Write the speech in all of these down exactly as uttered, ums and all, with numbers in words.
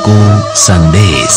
को सन्देश।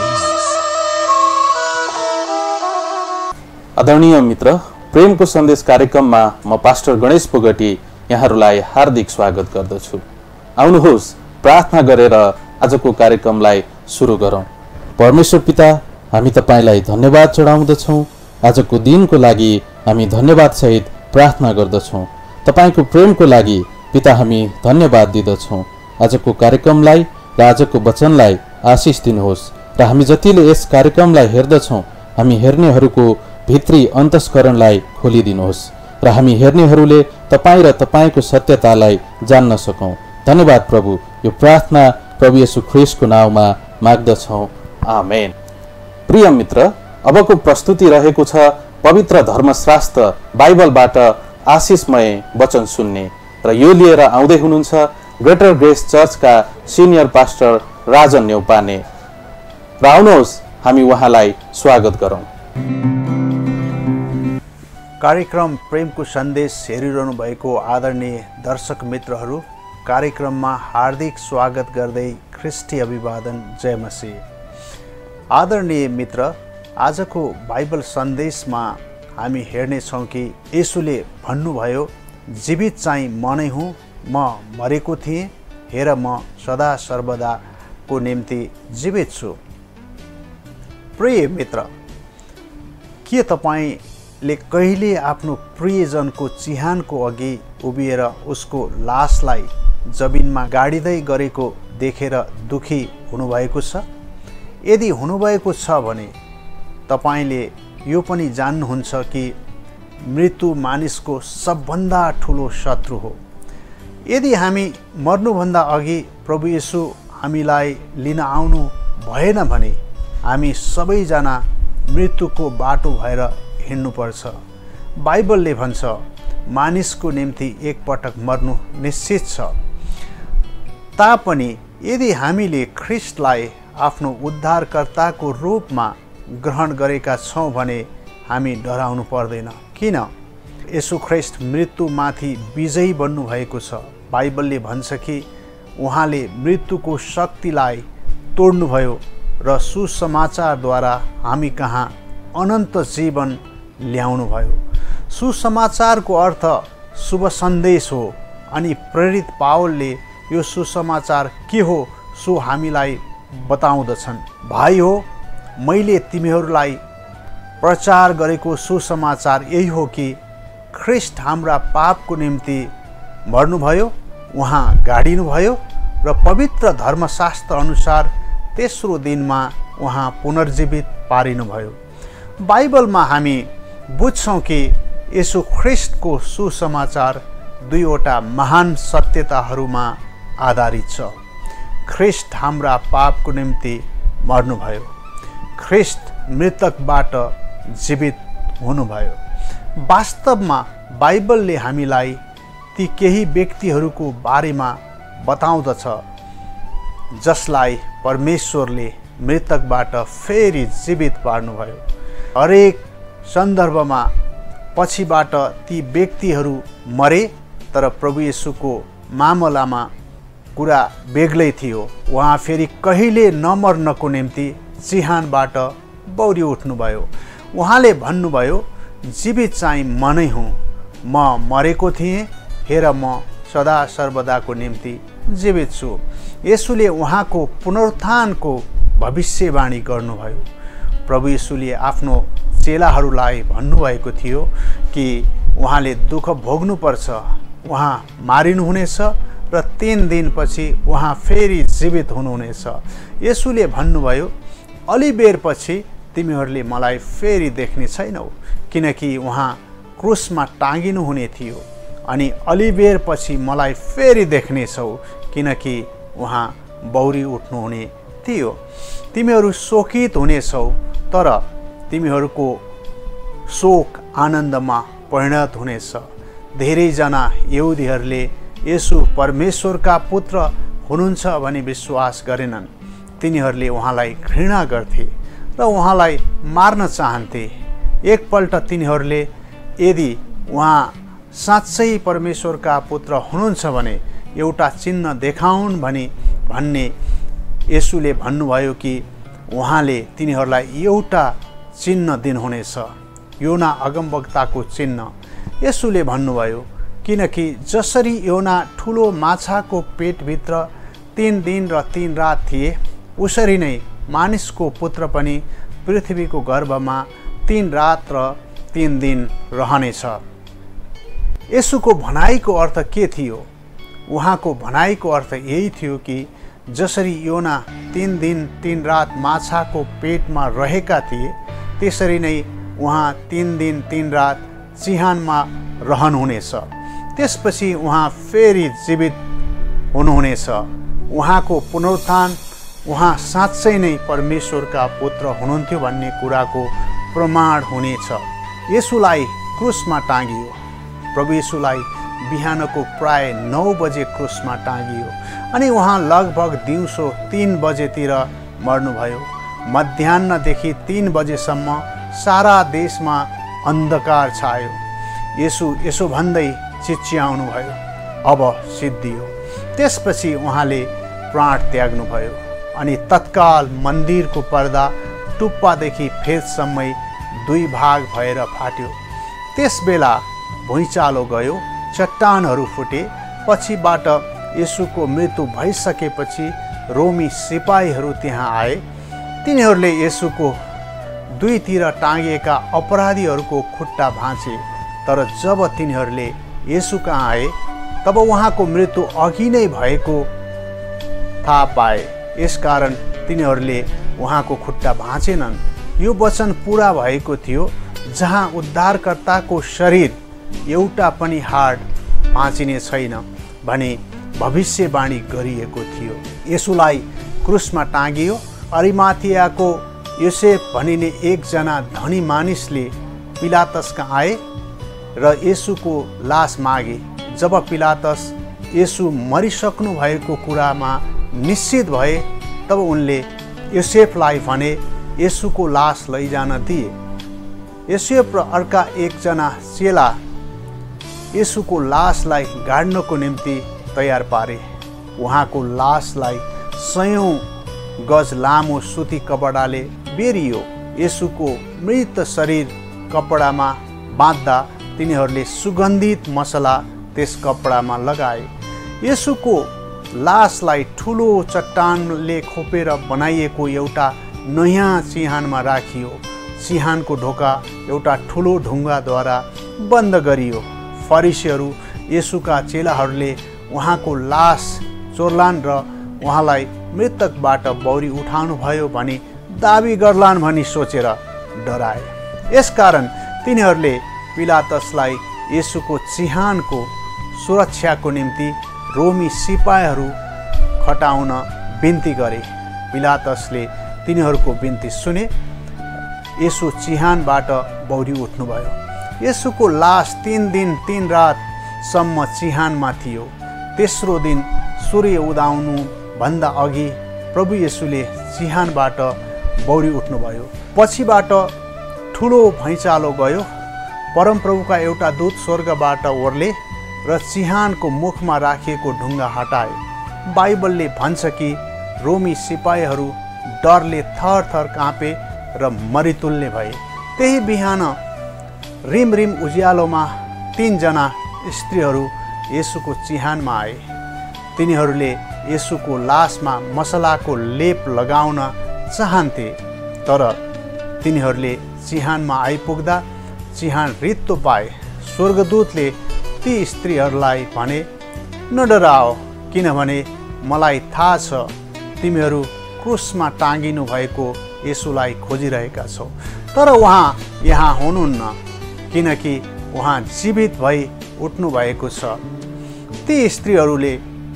आदरणीय मित्र, प्रेमको सन्देश कार्यक्रममा म पास्टर गणेश पोगटी यहाँहरूलाई हार्दिक स्वागत गर्दछु। आउनुहोस् प्रार्थना गरेर आजको कार्यक्रमलाई सुरु गरौँ। परमेश्वर पिता, हामी तपाईलाई धन्यवाद चढाउँदछौँ। आजको दिनको लागि हामी धन्यवाद सहित प्रार्थना गर्दछौँ। तपाईको प्रेमको लागि पिता हामी धन्यवाद दिदछौँ। आजको कार्यक्रमलाई र आजको वचनलाई आशिष दिनुहोस् र हामी जतिले यस कार्यक्रमलाई हेर्दछौँ हामी हेर्नेहरूको भित्री अन्तस्करणलाई खोलिदिनुहोस् र हामी हेर्नेहरूले तपाईँ र तपाईँको सत्यतालाई जान्न सकौँ। धन्यवाद प्रभु। यो प्रार्थना प्रभु येशू ख्रीष्टको नाउँमा माग्दछौँ, आमेन। प्रिय मित्र, अबको प्रस्तुति रहेको छ पवित्र धर्मशास्त्र बाइबलबाट आशिषमय वचन सुन्ने, र यो लिएर आउँदै हुनुहुन्छ ग्रेटर ग्रेस चर्चका सिनियर पास्टर राजन न्यौपाने। र आउनुहोस् हामी उहाँलाई स्वागत गरौँ। कार्यक्रम प्रेमको सन्देश हेरिरहनु भएको आदरणीय दर्शक मित्रहरू, कार्यक्रममा हार्दिक स्वागत गर्दै ख्रिस्टी अभिवादन, जय मसीह। आदरणीय मित्र, आजको बाइबल सन्देशमा हामी हेर्नेछौँ कि येशूले भन्नुभयो, जीवित चाहिँ म नै हुँ, म मरेको थिएँ, हेर म सदा सर्वदाको निम्ति जीवित छु। प्रिय मित्र, के तपाईँले कहिले आफ्नो प्रियजनको चिहानको अघि उभिएर उसको लासलाई जमिनमा गाडिँदै गरेको देखेर दुखी हुनुभएको छ? यदि हुनुभएको छ भने तपाईँले यो पनि जान्नुहुन्छ कि मृत्यु मानिसको सबभन्दा ठुलो शत्रु हो। यदि हामी मर्नुभन्दा अघि प्रभु येशू हामीलाई लिन आउनु भएन भने हामी सबैजना मृत्युको बाटो भएर हिँड्नुपर्छ। बाइबलले भन्छ मानिसको निम्ति एकपटक मर्नु निश्चित छ। तापनि यदि हामीले ख्रीष्टलाई आफ्नो उद्धारकर्ताको रूपमा ग्रहण गरेका छौँ भने हामी डराउनु पर्दैन। किन? येशू ख्रीष्ट मृत्युमाथि विजयी बन्नुभएको छ। बाइबलले भन्छ कि उहाँले मृत्युको शक्तिलाई तोड्नुभयो र सुसमाचारद्वारा हामी कहाँ अनन्त जीवन ल्याउनुभयो। सुसमाचारको अर्थ शुभ सन्देश हो, अनि प्रेरित पावलले यो सुसमाचार के हो सो हामीलाई बताउँदछन्। भाइ हो, मैले तिमीहरूलाई प्रचार गरेको सुसमाचार यही हो कि ख्रीष्ट हाम्रा पापको निम्ति मर्नुभयो, उहाँ गाडिनुभयो र पवित्र धर्मशास्त्र अनुसार तेस्रो दिनमा उहाँ पुनर्जीवित पारिनुभयो। बाइबलमा हामी बुझ्छौँ कि येशू ख्रीष्टको सुसमाचार दुईवटा महान सत्यताहरूमा आधारित छ। ख्रीष्ट हाम्रा पापको निम्ति मर्नुभयो, ख्रीष्ट मृतकबाट जीवित हुनुभयो। वास्तवमा बाइबलले हामीलाई ती केही व्यक्तिहरूको बारेमा बताउँदछ जसलाई परमेश्वरले मृतकबाट फेरि जीवित पार्नुभयो। हरेक सन्दर्भमा पछिबाट ती व्यक्तिहरू मरे, तर प्रभु येशूको मामलामा कुरा बेग्लै थियो। उहाँ फेरि कहिले नमर्नको निम्ति चिहानबाट बौरी उठ्नुभयो। उहाँले भन्नुभयो, जीवित चाहिँ म नै हुँ, म मरेको थिएँ, हेर म सदा सर्वदाको निम्ति जीवित छु। येशूले उहाँको पुनरुत्थानको भविष्यवाणी गर्नुभयो। प्रभु येशूले आफ्नो चेलाहरूलाई भन्नुभएको थियो कि उहाँले दुःख भोग्नुपर्छ, उहाँ मारिनुहुनेछ र तीन दिनपछि उहाँ फेरि जीवित हुनुहुनेछ। येशूले भन्नुभयो, अलि बेरपछि तिमीहरूले मलाई फेरि देख्ने छैनौ, किनकि उहाँ क्रुसमा टाँगिनु हुने थियो, अनि अलि बेरपछि मलाई फेरि देख्नेछौ, किनकि उहाँ बौरी उठ्नुहुने थियो। तिमीहरू शोकित हुनेछौ, तर तिमीहरूको शोक आनन्दमा परिणत हुनेछ। धेरैजना यहुदीहरूले येशू परमेश्वरका पुत्र हुनुहुन्छ भनी विश्वास गरेनन्। तिनीहरूले उहाँलाई घृणा गर्थे र उहाँलाई मार्न चाहन्थे। एकपल्ट तिनीहरूले यदि उहाँ साँच्चै परमेश्वरका पुत्र हुनुहुन्छ भने एउटा चिन्ह देखाउन् भनी भन्ने येशूले भन्नुभयो कि उहाँले तिनीहरूलाई एउटा चिन्ह दिनुहुनेछ, योना अगमवक्ताको चिन्ह। येशूले भन्नुभयो, किनकि जसरी योना ठुलो माछाको पेटभित्र तीन दिन र तीन रात थिए, उसरी नै मानिसको पुत्र पनि पृथ्वीको गर्भमा तीन रात र तीन दिन रहनेछ। येशूको भनाइको अर्थ के थियो? उहाँको भनाइको अर्थ यही थियो कि जसरी योना तीन दिन तीन रात माछाको पेटमा रहेका थिए, त्यसरी नै उहाँ तीन दिन तीन रात चिहानमा रहनुहुनेछ। त्यसपछि उहाँ फेरि जीवित हुनुहुनेछ। उहाँको पुनरुत्थान उहाँ साँच्चै नै परमेश्वरका पुत्र हुनुहुन्थ्यो भन्ने कुराको प्रमाण हुनेछ। येशूलाई क्रुसमा टाँगियो। प्रभु येशूलाई बिहानको प्राय नौ बजे क्रुसमा टाँगियो अनि उहाँ लगभग दिउँसो तीन बजेतिर मर्नुभयो। मध्याह्नदेखि तीन बजेसम्म सारा देशमा अन्धकार छायो। येशू यसो भन्दै चिच्याउनुभयो, अब सिद्धियो। त्यसपछि उहाँले प्राण त्याग्नुभयो अनि तत्काल मन्दिरको पर्दा टुप्पादेखि फेदसम्मै दुई भाग भएर फाट्यो। त्यसबेला भुइँचालो गयो, चट्टानहरू फुटे। पछिबाट येशूको मृत्यु भइसकेपछि रोमी सिपाहीहरू त्यहाँ आए। तिनीहरूले येशूको दुईतिर टाँगिएका अपराधीहरूको खुट्टा भाँचे। तर जब तिनीहरूले येशू कहाँ आए, तब उहाँको मृत्यु अघि नै भएको थाहा पाए। यसकारण तिनीहरूले उहाँको खुट्टा भाँचेनन्। यो वचन पुरा भएको थियो, जहाँ उद्धारकर्ताको शरीर एउटा पनि हाड भाँचिने छैन भने भविष्यवाणी गरिएको थियो। येशूलाई क्रुसमा टाँगियो। अरिमाथियाको योसेफ भनिने एकजना धनी मानिसले पिलातसका आए र येशूको लास मागे। जब पिलातस येशू मरिसक्नु भएको कुरामा निश्चित भए, तब उनले योसेफलाई भने येशूको लास लैजान दिए। योसेफ र अर्का एकजना चेला येशूको लासलाई गाड्नको निम्ति तयार पारे। उहाँको लासलाई सयौं गज लामो सुती कपडाले बेरियो। येशूको मृत शरीर कपडामा बाँध्दा तिनीहरूले सुगन्धित मसला त्यस कपडामा लगाए। येशूको लासलाई ठुलो चट्टानले खोपेर बनाइएको एउटा नयाँ चिहानमा राखियो। चिहानको ढोका एउटा ठुलो ढुङ्गाद्वारा बन्द गरियो। फरिसीहरू येशूका चेलाहरूले उहाँको लास चोर्लान् र उहाँलाई मृतकबाट बौरी उठाउनु भयो भनी दाबी गर्लान् भनी सोचेर डराए। यसकारण तिनीहरूले पिलातसलाई येशूको चिहानको सुरक्षाको निम्ति रोमी सिपाहीहरू खटाउन बिन्ती गरे। पिलातसले तिनीहरूको बिन्ती सुने। येशू चिहानबाट बौरी उठ्नुभयो। येशूको लास तीन दिन तीन रातसम्म चिहानमा थियो। तेस्रो दिन सूर्य उदाउनु भन्दा अघि प्रभु येशूले चिहानबाट बौरी उठ्नुभयो। पछिबाट ठुलो भैँचालो गयो। परमप्रभुका एउटा दूत स्वर्गबाट ओर्ले र चिहानको मुखमा राखिएको ढुङ्गा हटाए। बाइबलले भन्छ कि रोमी सिपाहीहरू डरले थर थर काँपे र मरितुल्य भए। त्यही बिहान रिम रिम उज्यालोमा तीनजना स्त्रीहरू येशूको चिहानमा आए। तिनीहरूले येशूको लासमा मसलाको लेप लगाउन चाहन्थे, तर तिनीहरूले चिहानमा आइपुग्दा चिहान रित्तो पाए। स्वर्गदूतले ती स्त्रीहरूलाई भने, नडराओ, किनभने मलाई थाहा छ तिमीहरू क्रुसमा टाँगिनु भएको येशूलाई खोजिरहेका छौ, तर उहाँ यहाँ हुनुहुन्न, किनकि उहाँ जीवित भई उठ्नु भएको छ। ती स्त्रीहरूले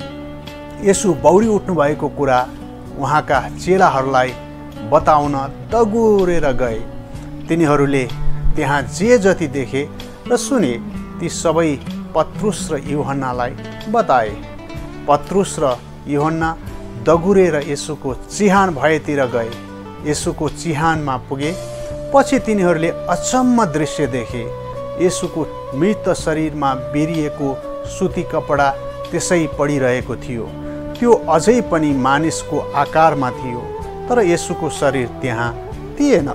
येशू बौरी उठ्नु भएको कुरा उहाँका चेलाहरूलाई बताउन दगुरेर गए। तिनीहरूले त्यहाँ जे जति देखे र सुने ती सबै पत्रुस र यूहन्नालाई बताए। पत्रुस र यूहन्ना दगुरेर येशूको चिहान भएतिर गए। येशूको चिहानमा पुगे। पछि तिनीहरूले अचम्म दृश्य देखे। येशूको मृत शरीरमा बेरिएको सुती कपडा त्यसै पडिरहेको थियो। त्यो अझै पनि मानिसको आकारमा थियो, तर येशूको शरीर त्यहाँ थिएन।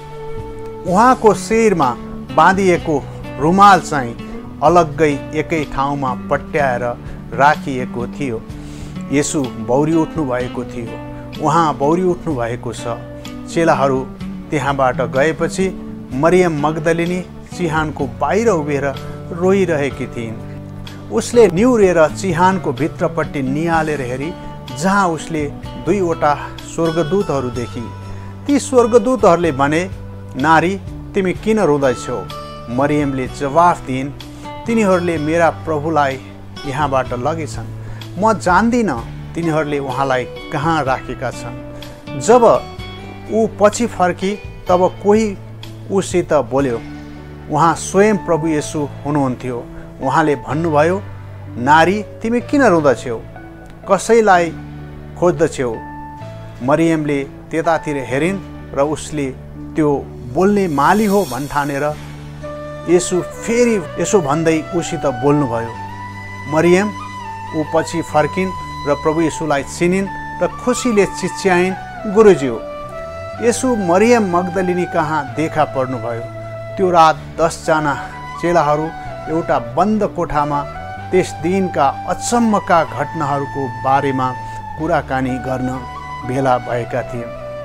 उहाँको शिरमा बाँधिएको रुमाल चाहिँ अलग्गै एकै ठाउँमा पट्याएर राखिएको थियो। येशू बौरी उठ्नु भएको थियो। उहाँ बौरी उठ्नु भएको छ। चेलाहरू त्यहाँबाट गएपछि मरियम मग्दलिनी चिहानको बाहिर उभिएर रोइरहेकी थिइन्। उसले निहुरेर चिहानको भित्रपट्टि निहालेर हेरी, जहाँ उसले दुईवटा स्वर्गदूतहरू देखी। ती स्वर्गदूतहरूले भने, नारी, तिमी किन रुँदैछौ? मरियमले जवाफ दिइन्, तिनीहरूले मेरा प्रभुलाई यहाँबाट लगेछन्। म जान्दिनँ तिनीहरूले उहाँलाई कहाँ राखेका छन्। जब ऊ पछि फर्की तब कोही उसित बोल्यो। उहाँ स्वयं प्रभु येशू हुनुहुन्थ्यो। उहाँले भन्नुभयो, नारी, तिमी किन रुँदछौ? कसैलाई खोज्दछौ? मरियमले त्यतातिर हेरिन् र उसले त्यो बोल्ने माली हो भन्ठानेर येशू फेरि यसो भन्दै उसित बोल्नुभयो। मरियम ऊ पछि फर्किन् र प्रभु येशूलाई चिनिन् र खुसीले चिच्याइन्, गुरुज्यू। येशू मरियम मग्दलिनी कहाँ देखा पर्नुभयो। त्यो रात दसजना चेलाहरू एउटा बन्द कोठामा त्यस दिनका अचम्मका घटनाहरूको बारेमा कुराकानी गर्न भेला भएका थिए।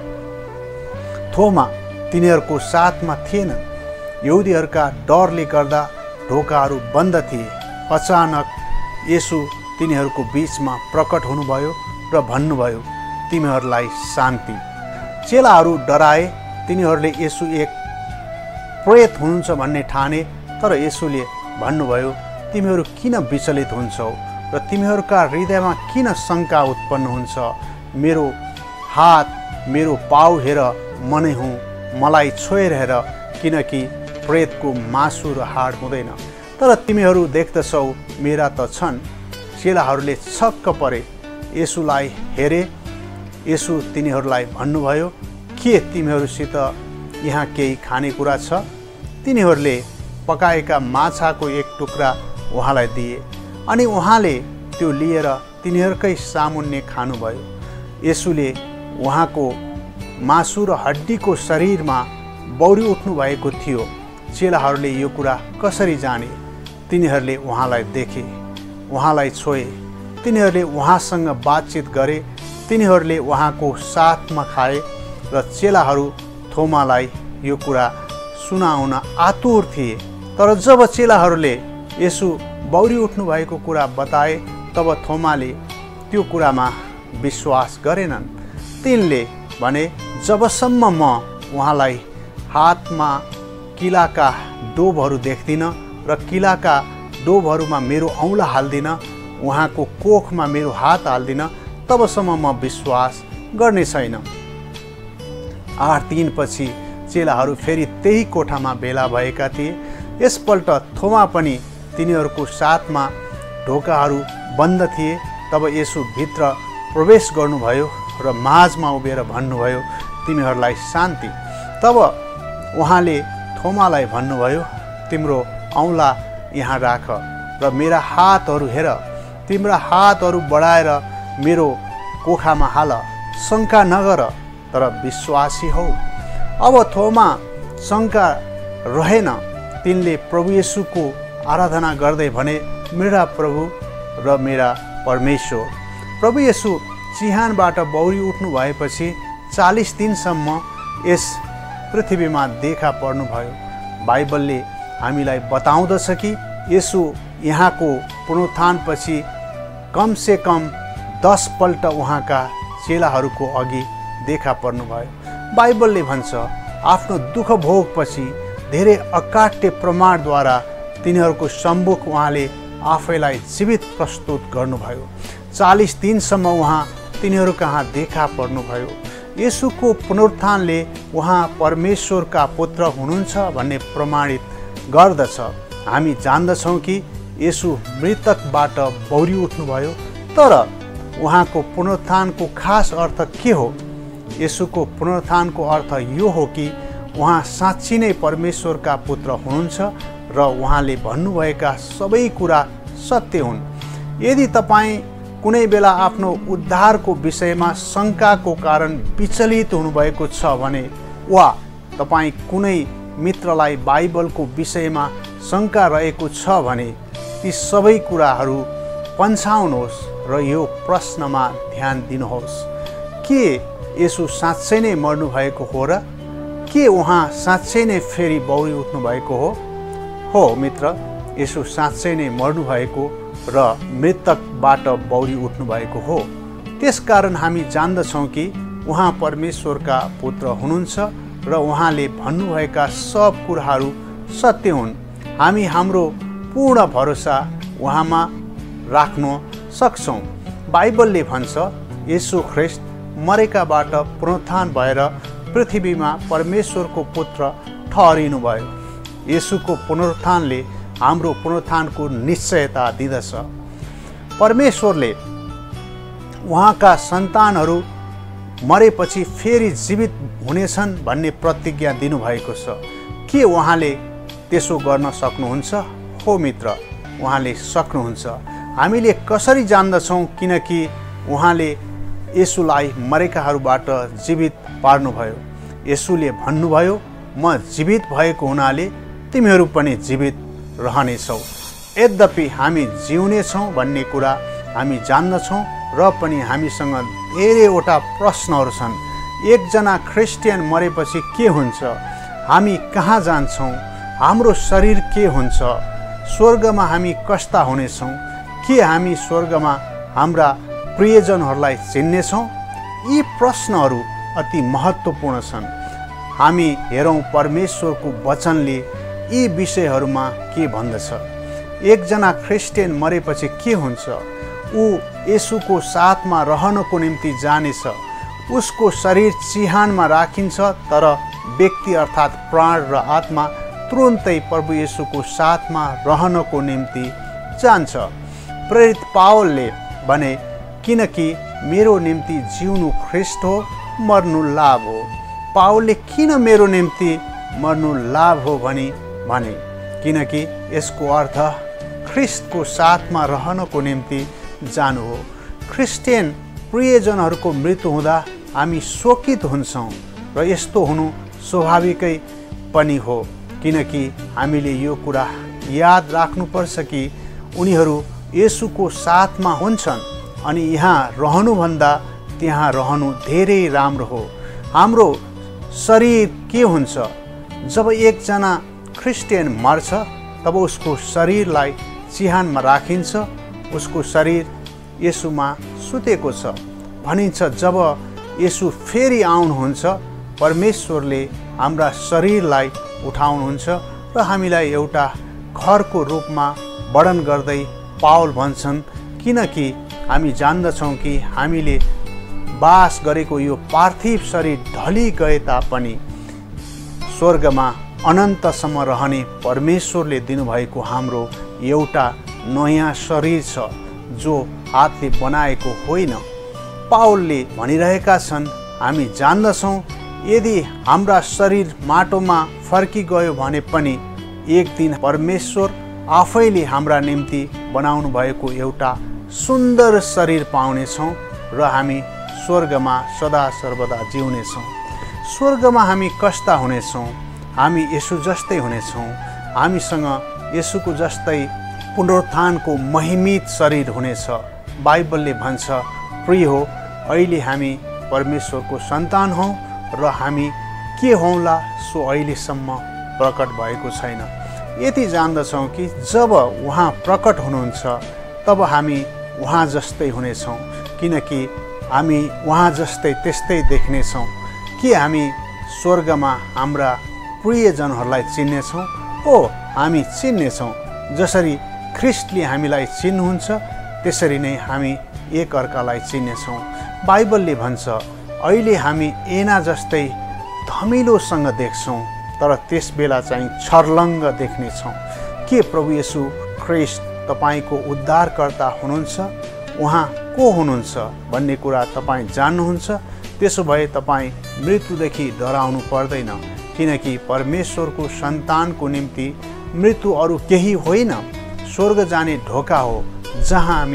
थोमा तिनीहरूको साथमा थिएन। यहुदीहरूका डरले गर्दा ढोकाहरू बन्द थिए। अचानक येशू तिनीहरूको बीचमा प्रकट हुनुभयो र भन्नुभयो, तिमीहरूलाई शान्ति। चेलाहरू डराए। तिनीहरूले येशू एक प्रेत हुनुहुन्छ भन्ने ठाने। तर येशूले भन्नुभयो, तिमीहरू किन विचलित हुन्छौ र तिमीहरूका हृदयमा किन शङ्का उत्पन्न हुन्छ? मेरो हात, मेरो पाउ हेर, म नै हुँ, मलाई छोएर हेर, किनकि प्रेतको मासु र हाड हुँदैन, तर तिमीहरू देख्दछौ मेरा त छन्। चेलाहरूले छक्क परे, येशूलाई हेरे। येशू तिनीहरूलाई भन्नुभयो, के तिमीहरूसित यहाँ केही खानेकुरा छ? तिनीहरूले पकाएका माछाको एक टुक्रा उहाँलाई दिए अनि उहाँले त्यो लिएर तिनीहरूकै सामुन्ने खानुभयो। येशूले उहाँको मासु र हड्डीको शरीरमा बौरी उठ्नु भएको थियो। चेलाहरूले यो कुरा कसरी जाने? तिनीहरूले उहाँलाई देखे, उहाँलाई छोए, तिनीहरूले उहाँसँग बातचित गरे, तिनीहरूले उहाँको साथमा खाए र चेलाहरू थोमालाई यो कुरा सुनाउन आतुर थिए। तर जब चेलाहरूले येशू बौरी उठ्नु भएको कुरा बताए तब थोमाले त्यो कुरामा विश्वास गरेनन्। तिनले भने, जबसम्म म उहाँलाई हातमा किलाका डोबहरू देख्दिनँ र किलाका डोबहरूमा मेरो औँला हाल्दिनँ, उहाँको कोखमा मेरो हात हाल्दिनँ, तबसम्म म विश्वास गर्ने छैन। आठ दिनपछि चेलाहरू फेरि त्यही कोठामा भेला भएका थिए। यसपल्ट थोमा पनि तिनीहरूको साथमा। ढोकाहरू बन्द थिए। तब येशू भित्र प्रवेश गर्नुभयो र माझमा उभिएर भन्नुभयो, तिमीहरूलाई शान्ति। तब उहाँले थोमालाई भन्नुभयो, तिम्रो औँला यहाँ राख र मेरा हातहरू हेर, तिम्रा हातहरू बढाएर मेरो कोखामा हाल, शङ्का नगर तर विश्वासी हौ। अब थोमा शङ्का रहेन। तिनले प्रभु येशूको आराधना गर्दै भने, मेरा प्रभु र मेरा परमेश्वर। प्रभु येशू चिहानबाट बौरी उठ्नु भएपछि चालिस दिनसम्म यस पृथ्वीमा देखा पर्नुभयो। बाइबलले हामीलाई बताउँदछ कि येशू यहाँको पुनरुत्थानपछि कमसे कम दस पल्ट उहाँका चेलाहरूको अघि देखा पर्नुभयो। बाइबलले भन्छ, आफ्नो दुःख भोगपछि धेरै अकाट्य प्रमाणद्वारा तिनीहरूको सम्मुख उहाँले आफैलाई जीवित प्रस्तुत गर्नुभयो। चालिस दिनसम्म उहाँ तिनीहरू कहाँ देखा पर्नुभयो। येशूको पुनरुत्थानले उहाँ परमेश्वरका पुत्र हुनुहुन्छ भन्ने प्रमाणित गर्दछ। हामी जान्दछौँ कि येशू मृतकबाट बौरी उठ्नुभयो, तर उहाँको पुनरुत्थानको खास अर्थ के हो? येशूको पुनरुत्थानको अर्थ यो हो कि उहाँ साँच्ची नै परमेश्वरका पुत्र हुनुहुन्छ र उहाँले भन्नुभएका सबै कुरा सत्य हुन्। यदि तपाईँ कुनै बेला आफ्नो उद्धारको विषयमा शङ्काको कारण विचलित हुनुभएको छ भने वा तपाईँ कुनै मित्रलाई बाइबलको विषयमा शङ्का रहेको छ भने ती सबै कुराहरू पन्छाउनुहोस् र यो प्रश्नमा ध्यान दिनुहोस्, के येशू साँच्चै नै मर्नुभएको हो र? के उहाँ साँच्चै नै फेरि बौरी उठ्नु भएको हो? हो मित्र, येशू साँच्चै नै मर्नुभएको र मृतकबाट बौरी उठ्नु भएको हो। त्यसकारण हामी जान्दछौँ कि उहाँ परमेश्वरका पुत्र हुनुहुन्छ र उहाँले भन्नुभएका सब कुराहरू सत्य हुन्। हामी हाम्रो पूर्ण भरोसा उहाँमा राख्न सक्छौँ। बाइबलले भन्छ येशू ख्रिस्ट मरेकाबाट पुनरुत्थान भएर पृथ्वीमा परमेश्वरको पुत्र ठहरिनुभयो। येशूको पुनरुत्थानले हाम्रो पुनरुत्थानको निश्चयता दिँदछ। परमेश्वरले उहाँका सन्तानहरू मरेपछि फेरि जीवित हुनेछन् भन्ने प्रतिज्ञा दिनुभएको छ। के उहाँले त्यसो गर्न सक्नुहुन्छ? हो मित्र, उहाँले सक्नुहुन्छ। हामीले कसरी जान्दछौँ? किनकि उहाँले येशूलाई मरेकाहरूबाट जीवित पार्नुभयो। येशूले भन्नुभयो, म जीवित भएको हुनाले तिमीहरू पनि जीवित रहनेछौ। यद्यपि हामी जिउनेछौँ भन्ने कुरा हामी जान्दछौँ र पनि हामीसँग धेरैवटा प्रश्नहरू छन्। एकजना क्रिस्चियन मरेपछि के हुन्छ? हामी कहाँ जान्छौँ? हाम्रो शरीर के हुन्छ? स्वर्गमा हामी कस्ता हुनेछौँ? के हामी स्वर्गमा हाम्रा प्रियजनहरूलाई चिन्नेछौँ? यी प्रश्नहरू अति महत्त्वपूर्ण छन्। हामी हेरौँ परमेश्वरको वचनले यी विषयहरूमा के भन्दछ। एकजना क्रिस्चियन मरेपछि के हुन्छ? ऊ येशूको साथमा रहनको निम्ति जानेछ। उसको शरीर चिहानमा राखिन्छ, तर व्यक्ति अर्थात् प्राण र आत्मा तुरुन्तै प्रभु येशूको साथमा रहनको निम्ति जान्छ। प्रेरित पावलले भने, किनकि मेरो निम्ति जिउनु ख्रिस्ट हो, मर्नु लाभ हो। पावलले किन मेरो निम्ति मर्नु लाभ हो भनी भने, किनकि यसको अर्थ ख्रिस्टको साथमा रहनको निम्ति जानु हो। क्रिस्चियन प्रियजनहरूको मृत्यु हुँदा हामी शोकित हुन्छौँ र यस्तो हुनु स्वाभाविकै पनि हो, किनकि हामीले यो कुरा याद राख्नुपर्छ कि उनीहरू येशूको साथमा हुन्छन् अनि यहाँ रहनुभन्दा त्यहाँ रहनु धेरै राम्रो हो। हाम्रो शरीर के हुन्छ? जब एकजना क्रिस्चियन मर्छ तब उसको शरीरलाई चिहानमा राखिन्छ। उसको शरीर येशूमा सुतेको छ। भनिन्छ जब येशू फेरि आउनुहुन्छ परमेश्वरले हाम्रा शरीरलाई उठाउनुहुन्छ र हामीलाई एउटा घरको रूपमा वर्णन गर्दै पावल भन्छन्, किनकि हामी जान्दछौँ कि हामीले बास गरेको यो पार्थिव शरीर ढली गए तापनि स्वर्गमा अनन्तसम्म रहने परमेश्वरले दिनुभएको हाम्रो एउटा नयाँ शरीर छ जो हातले बनाएको होइन। पावलले भनिरहेका छन्, हामी जान्दछौँ यदि हाम्रा शरीर माटोमा फर्किगयो भने पनि एक दिन परमेश्वर आफैले हाम्रा निम्ति बनाउनु भएको एउटा सुन्दर शरीर पाउनेछौँ र हामी स्वर्गमा सदा सर्वदा जिउनेछौँ। स्वर्गमा हामी कस्ता हुनेछौँ? हामी येशू जस्तै हुनेछौँ। हामीसँग येशूको जस्तै पुनरुत्थानको महिमित शरीर हुनेछ। बाइबलले भन्छ, प्रिय हो, अहिले हामी परमेश्वरको सन्तान हौँ र हामी के हौँला सो अहिलेसम्म प्रकट भएको छैन। यति जान्दछौँ कि जब उहाँ प्रकट हुनुहुन्छ तब हामी उहाँ जस्तै हुनेछौँ, किनकि हामी उहाँ जस्तै त्यस्तै देख्नेछौँ। के हामी स्वर्गमा हाम्रा प्रियजनहरूलाई चिन्नेछौँ? हो, हामी चिन्नेछौँ। जसरी ख्रिस्टले हामीलाई चिन्नुहुन्छ त्यसरी नै हामी एकअर्कालाई चिन्नेछौँ। बाइबलले भन्छ, अहिले हामी ऐना जस्तै धमिलोसँग देख्छौँ तर त्यस बेला चाहिँ छर्लङ्ग देख्नेछौँ। के प्रभु येशू ख्रिस्ट तपाईँको उद्धारकर्ता हुनुहुन्छ? उहाँ को हुनुहुन्छ भन्ने कुरा तपाईँ जान्नुहुन्छ? त्यसो भए तपाईँ मृत्युदेखि डराउनु पर्दैन, किनकि परमेश्वरको सन्तानको निम्ति मृत्यु अरू केही होइन, स्वर्ग जाने ढोका हो, जहाँ हामी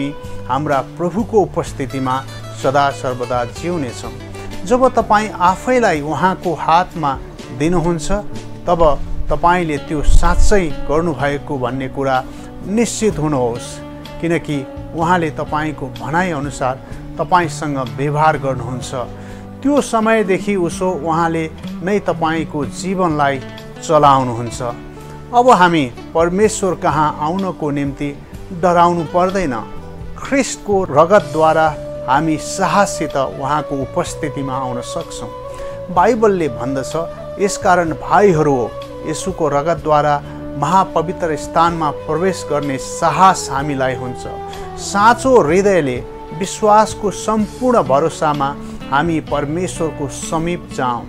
हाम्रा प्रभुको उपस्थितिमा सदा सर्वदा जिउनेछौँ। जब तपाईँ आफैलाई उहाँको हातमा दिनुहुन्छ तब तपाईँले त्यो साँच्चै गर्नुभएको भन्ने कुरा निश्चित हुनुहोस्, किनकि उहाँले तपाईँको भनाइअनुसार तपाईँसँग व्यवहार गर्नुहुन्छ। त्यो समयदेखि उसो उहाँले नै तपाईँको जीवनलाई चलाउनुहुन्छ। अब हामी परमेश्वर कहाँ आउनको निम्ति डराउनु पर्दैन। ख्रिस्टको रगतद्वारा हामी साहससित उहाँको उपस्थितिमा आउन सक्छौँ। बाइबलले भन्दछ, यसकारण भाइहरू हो, येशूको रगतद्वारा महापवित्र स्थानमा प्रवेश गर्ने साहस हामीलाई हुन्छ। साँचो हृदयले विश्वासको सम्पूर्ण भरोसामा हामी परमेश्वरको समीप जाउँ।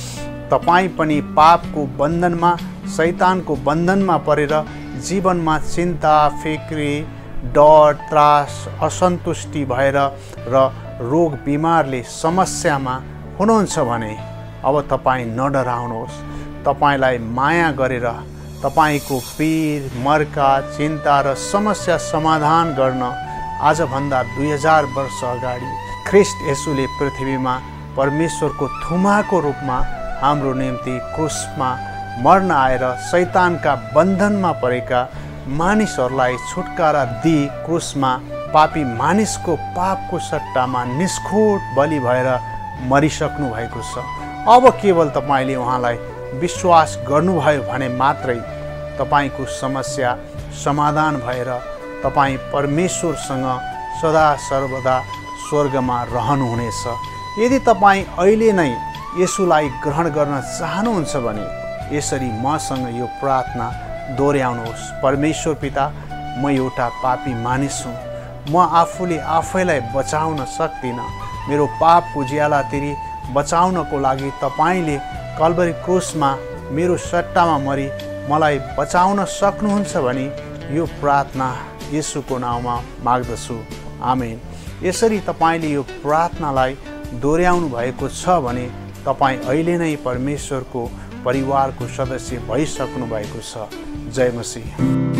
तपाईँ पनि पापको बन्धनमा, शैतानको बन्धनमा परेर जीवनमा चिन्ता, फिक्री, डर, त्रास, असन्तुष्टि भएर र रोग बिमारले समस्यामा हुनुहुन्छ भने अब तपाईँ नडराउनुहोस्। तपाईँलाई माया गरेर तपाईको पीर, मर्का, चिन्ता र समस्या समाधान गर्न आजभन्दा दुई हजार वर्ष अगाडि ख्रिस्ट येशूले पृथ्वीमा परमेश्वरको थुमाको रूपमा हाम्रो निम्ति क्रुसमा मर्न आएर शैतानका बन्धनमा परेका मानिसहरूलाई छुटकारा दिई क्रुसमा पापी मानिसको पापको सट्टामा निष्ठुर बलि भएर मरिसक्नु भएको छ। अब केवल तपाईँले उहाँलाई विश्वास गर्नुभयो भने मात्रै तपाईँको समस्या समाधान भएर तपाईँ परमेश्वरसँग सदा सर्वदा स्वर्गमा रहनुहुनेछ। यदि तपाईँ अहिले नै येशूलाई ग्रहण गर्न चाहनुहुन्छ भने यसरी मसँग यो प्रार्थना दोहोऱ्याउनुहोस्। परमेश्वर पिता, म एउटा पापी मानिस हुँ। म आफूले आफैलाई बचाउन सक्दिनँ। मेरो पापको ज्यालातिरी बचाउनको लागि तपाईँले कल्भरी क्रुसमा मेरो सट्टामा मरी मलाई बचाउन सक्नुहुन्छ भने यो प्रार्थना येशूको नाउँमा माग्दछु। आमेन। यसरी तपाईँले यो प्रार्थनालाई दोहोऱ्याउनु भएको छ भने तपाईँ अहिले नै परमेश्वरको परिवारको सदस्य भइसक्नु भएको छ। जय मसीह।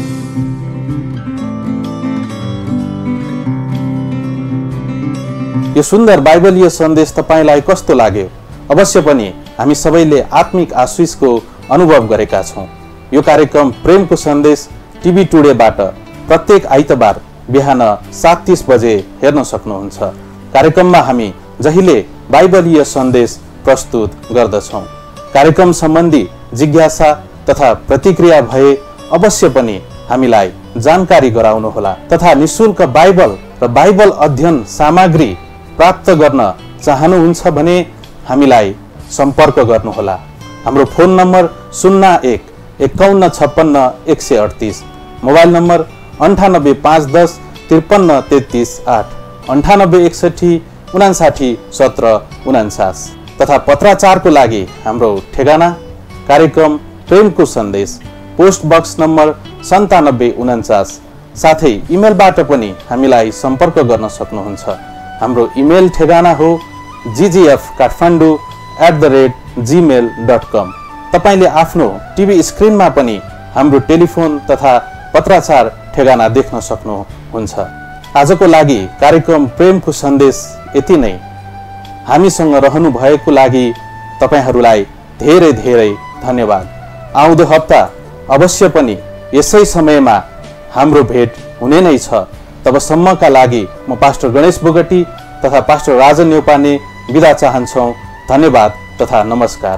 यो सुन्दर बाइबलीय सन्देश तपाईलाई कस्तो लाग्यो? अवश्य पनि हामी सबैले आत्मिक आशिषको अनुभव गरेका छौँ। यो कार्यक्रम प्रेमको सन्देश टिभी टुडेबाट प्रत्येक आइतबार बिहान सात तीस बजे हेर्न सक्नुहुन्छ। कार्यक्रममा हामी जहिले बाइबलीय सन्देश प्रस्तुत गर्दछौँ। कार्यक्रम सम्बन्धी जिज्ञासा तथा प्रतिक्रिया भए अवश्य पनि हामीलाई जानकारी गराउनुहोला तथा निःशुल्क बाइबल र बाइबल अध्ययन सामग्री प्राप्त गर्न चाहनुहुन्छ भने हामीलाई सम्पर्क गर्नुहोला। हाम्रो फोन नम्बर शून्य एक एकाउन्न छप्पन्न एक सय अडतिस, मोबाइल नम्बर अन्ठानब्बे पाँच दस त्रिपन्न तेत्तिस आठ, अन्ठानब्बे एकसठी उनासाठी सत्र उनान्चास तथा पत्राचारको लागि हाम्रो ठेगाना कार्यक्रम प्रेमको सन्देश, पोस्ट बक्स नम्बर सन्तानब्बे उनान्चास। साथै इमेलबाट पनि हामीलाई सम्पर्क गर्न सक्नुहुन्छ। हाम्रो इमेल ठेगाना हो GGF Kathmandu at the rate Gmail dot com. तपाईँले आफ्नो टिभी स्क्रिनमा पनि हाम्रो टेलिफोन तथा पत्राचार ठेगाना देख्न सक्नुहुन्छ। आजको लागि कार्यक्रम प्रेमको सन्देश यति नै। हामीसँग रहनु भएको लागि तपाईँहरूलाई धेरै धेरै धन्यवाद। आउँदो हप्ता अवश्य पनि यसै समयमा हाम्रो भेट हुने नै छ। तबसम्मका लागि म पास्टर गणेश बोगटी तथा पास्टर राजन न्यौपाने बिदा चाहन्छौँ। धन्यवाद तथा नमस्कार।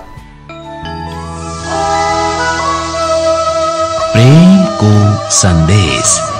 प्रेमको सन्देश।